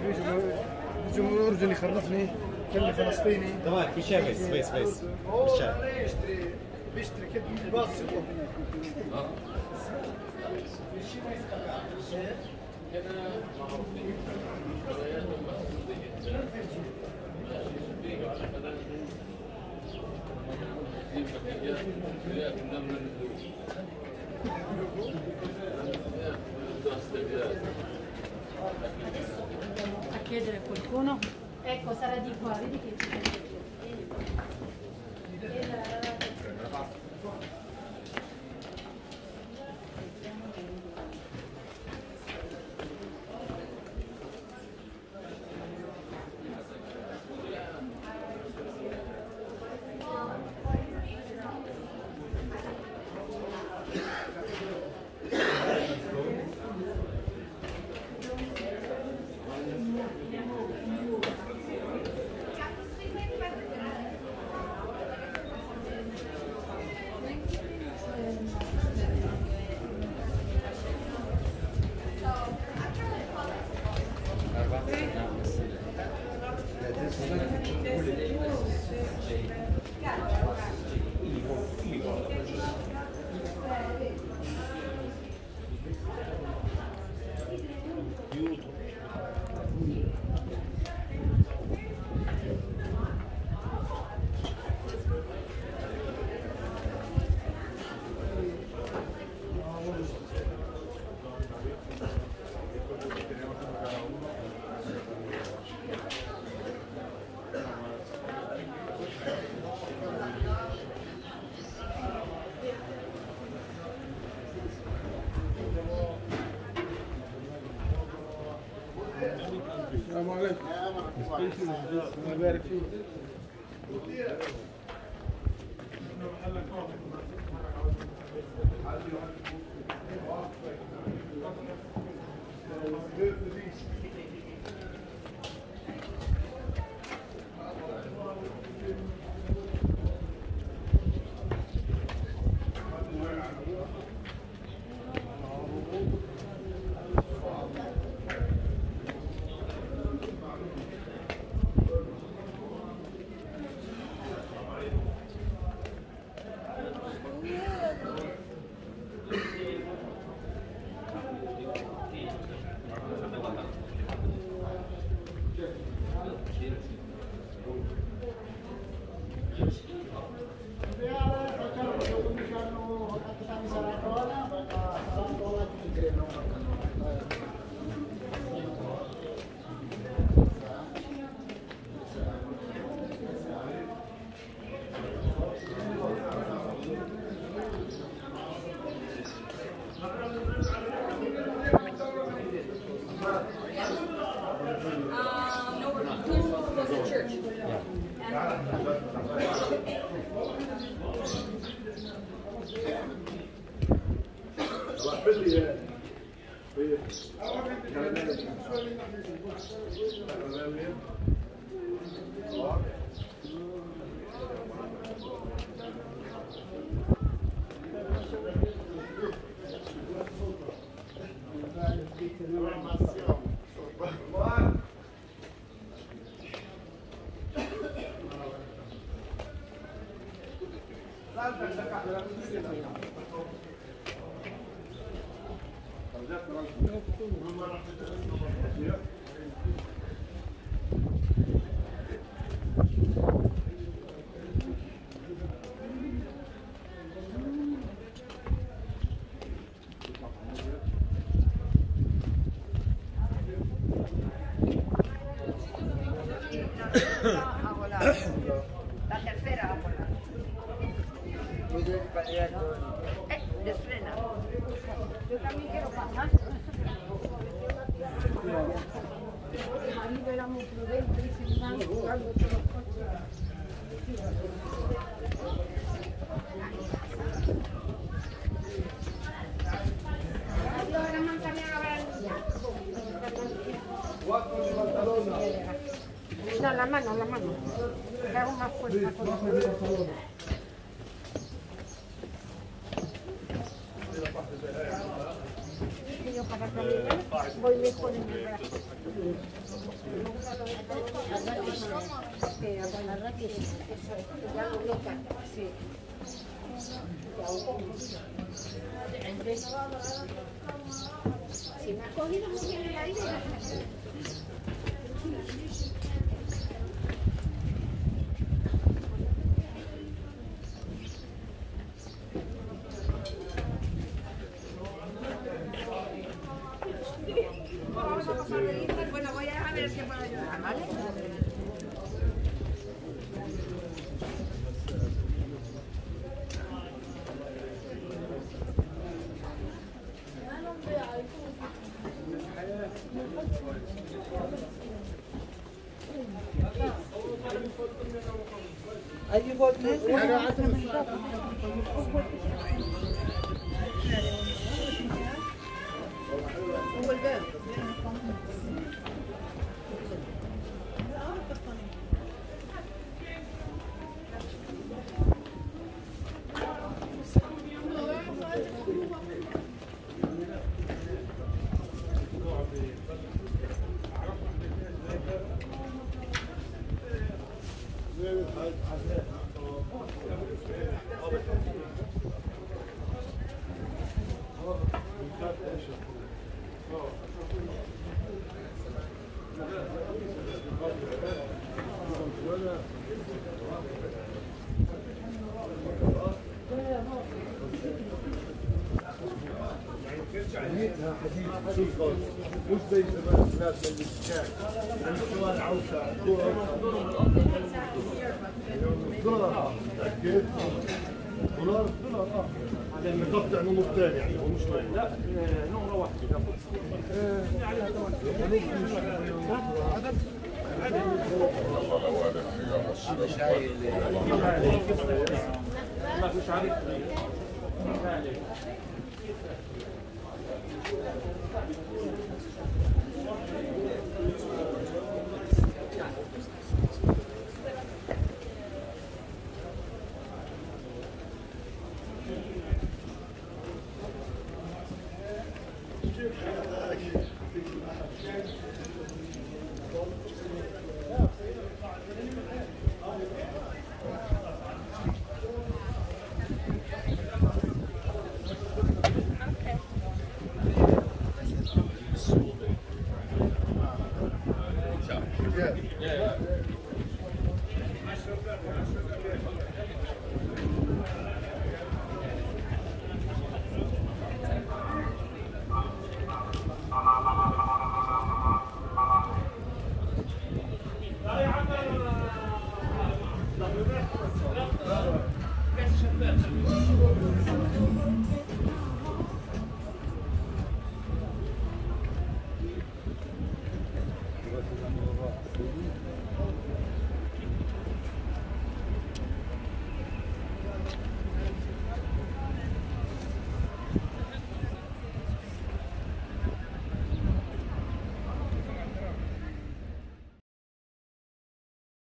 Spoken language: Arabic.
الجمهور اللي خرفني كان فلسطيني تمام في شيء بس بيشتري كده باص a chiedere a qualcuno. Ecco, sarà di qua, vedi che c'è. السلام عليكم. الله يبارك فيك. La tercera a volar. Desfrena. Yo también quiero pasar. Mi marido era muy prudente y se iban buscando todos los coches. Allora mancare la valiglia. No, la mano. Le hago más fuerza con la mano. Yo sacar también, voy a poner mi brazo. Ya lo loca, sí. Si me ha cogido muy bien el aire. Bueno, voy a ver si puedo ayudar, ¿vale? أي بوت هو الباب. مش زي زمان الناس اللي بتشاك يعني سؤال عوسة دولار كيف؟ دولار مقطع نمر ثاني يعني هو مش لا نمرة واحدة هذا شاي ما فيش عليك